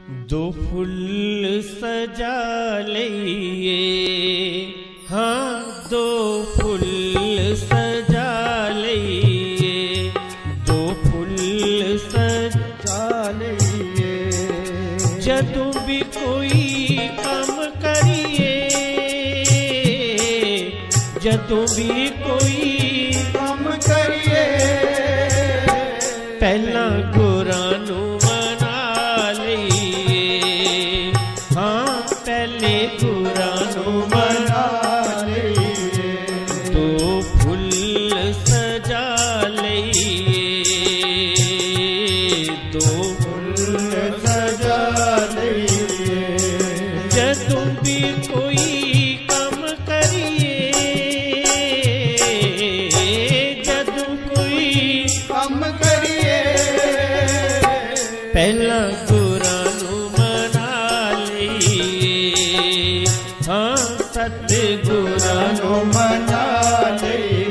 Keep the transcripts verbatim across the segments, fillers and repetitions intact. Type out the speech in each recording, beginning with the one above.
दो फुल सजा लइए, हाँ दो फुल सजा लइए, दो फुल सजा लइए। जदों भी कोई काम करिए, जदों भी कोई काम करिए, पहला गुरां नूं मना लइए, हाँ पहले गुरां नूं मना लइए। दो फुल सजा लइए, दो फुल सजा लइए। जदों भी कोई काम करिए, जदों कोई काम करिए, पहला गुरां नूं मना लइए, हाँ सतगुरां नूं मना लइए।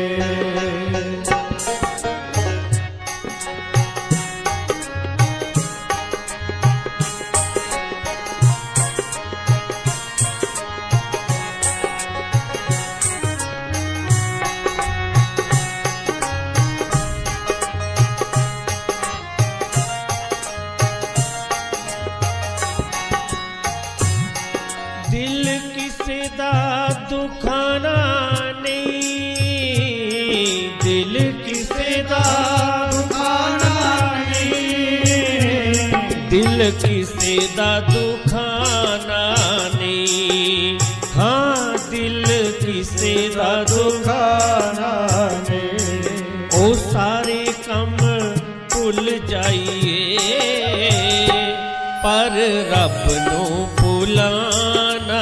दिल किसे दा दुखाना नहीं, दिल किसे दा दुखाना नहीं, दिल किसे दा दुखाना नहीं, हाँ दिल किसे दा दुखाना नहीं। ओ सारे कम भुल जाइए, पर रब नूं भुलाना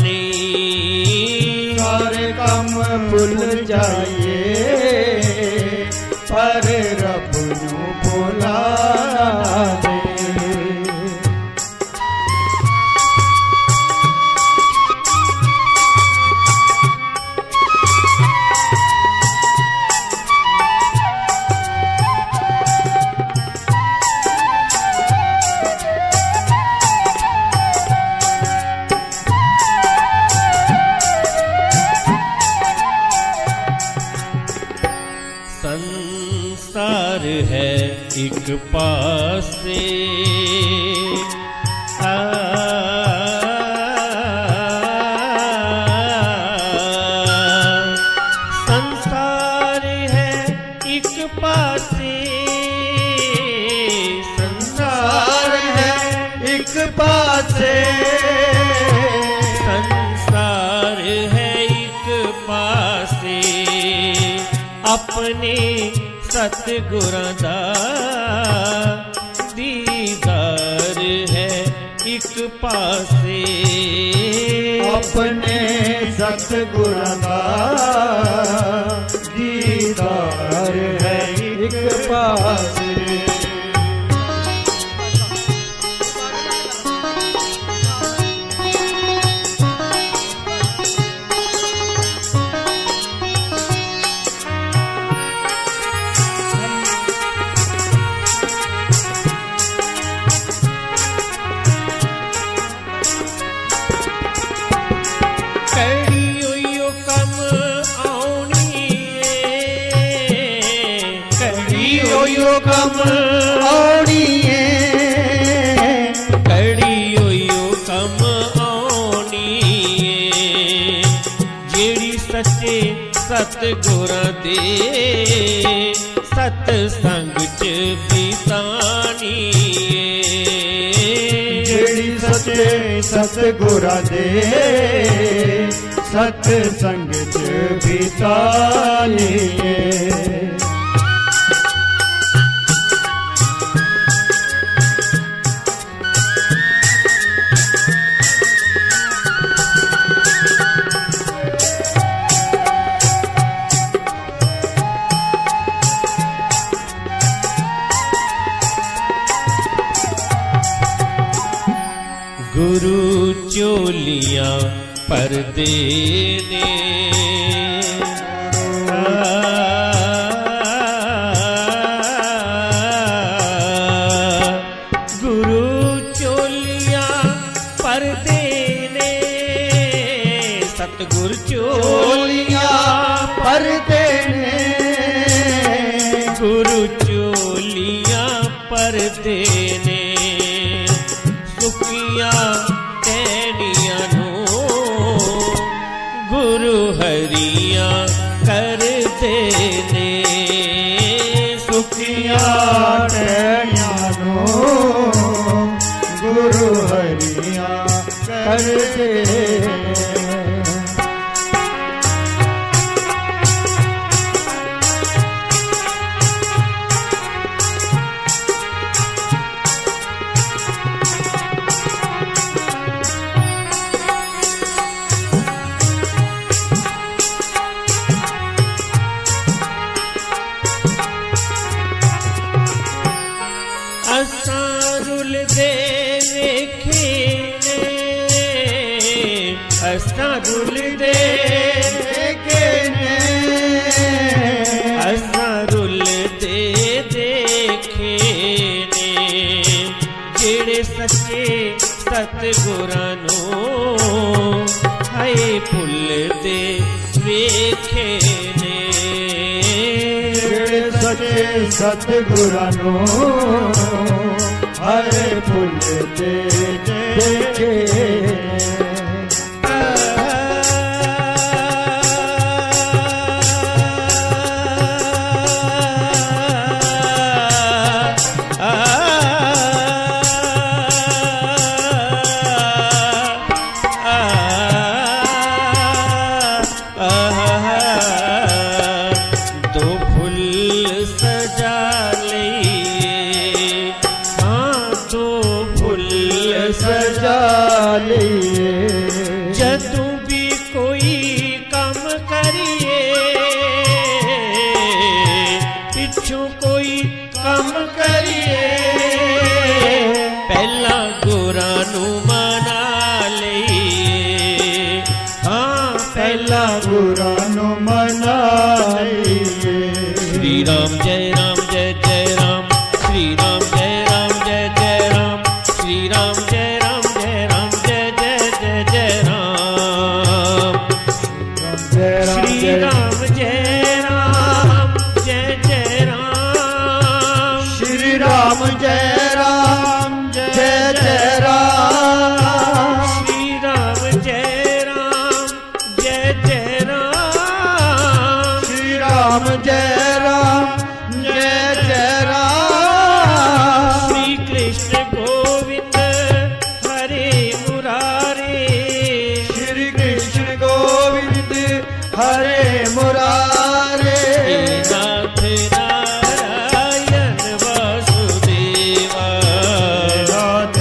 नहीं। सारे काम भुल जाइए, पर रब नूं भुलाना नहीं। संसार है एक पासे, आ संसार है एक पासे, संसार है एक पासे, संसार है एक पासे। अपने सतगुरां दा दीदार है एक पासे, अपने सतगुरां दा दीदार है एक पासे। यो कम आउणी है, कड़ी यो कम आउणी है, जेड़ी सच्चे सतगुरां दे सतसंग च बीतानी है। जेड़ी सच्चे सतगुरां दे सतसंग च बीतानी है। गुरु चोलियां पर्दे ने, गुरु चोलियां चोलियां परदे ने, गुरु चोलियां परदे ने, सुखियां टहनियां नू गुरु हरियां करदे ने, सुखियां टहनियां नू गुरु हरियां करदे ने। असारुल दे वेखे ने, असारुल दे वेखे ने, असारुल दे देखे ने, जेड़े सच्चे सतगुरां नू हाय भुल दे वेखे ने, जेड़े सच्चे सतगुरां नू हरे फुल दे देखे। दो फुल सजा सजा लिए, जदू भी कोई काम करिए, पिछू कोई काम करिए, पहला गुरां नू मना लईए, हाँ पहला गुरां नू मना लईए। श्री राम जय राम जय जय राम, श्री राम जय राम जय जय राम, श्री राम जय राम जय राम जय जय जय जय राम, श्री राम जय राम जय जय राम, श्री राम जय राम जय जय राम, श्री राम जय राम जय जय राम, श्री राम जय राम जय जय राम, श्री कृष्ण गोविंद हरे मुरारे, श्री कृष्ण गोविंद हरे मुरारे, नाथ नारायण वासुदेवा, नाथ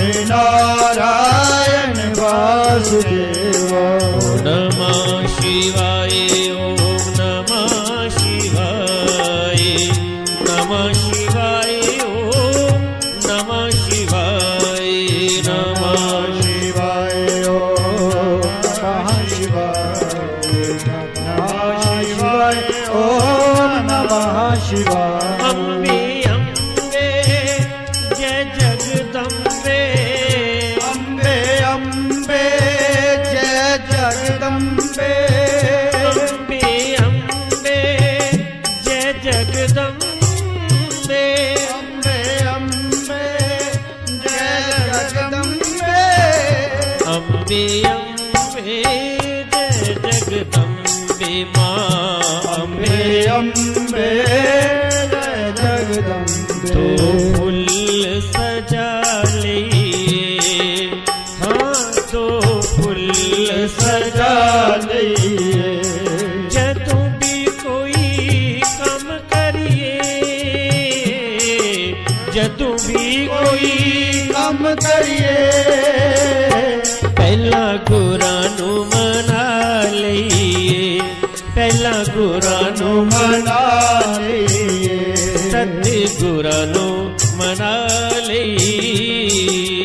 नारायण वासुदेवा। नमः शिवाय ओम नमः शिवाय, नमः शिवाय ओम नमः शिवाय, नमः शिवाय ओम नमः शिवाय, नमः शिवाय ओम नमः शिवाय। अम्बे अम्बे जय जगदम्बे, अम्बे अम्बे जय जगदम्बे, अम्बे अम्बे जय जगदम्बे, अम्बे अम्बे जय जगदम्बे, अम्बे अम्बे जय जगदम्बे माँ, अम्बे अम्बे जय जगदम्बे। तो फूल सजा लिए, हाँ तो फूल सजा सजा लिए, जदू भी कोई काम करिए, जदू भी कोई काम करिए, पहला गुरां नू मना लईए, पहला गुरां नू मना लिए, सतगुरां नू मना लईए।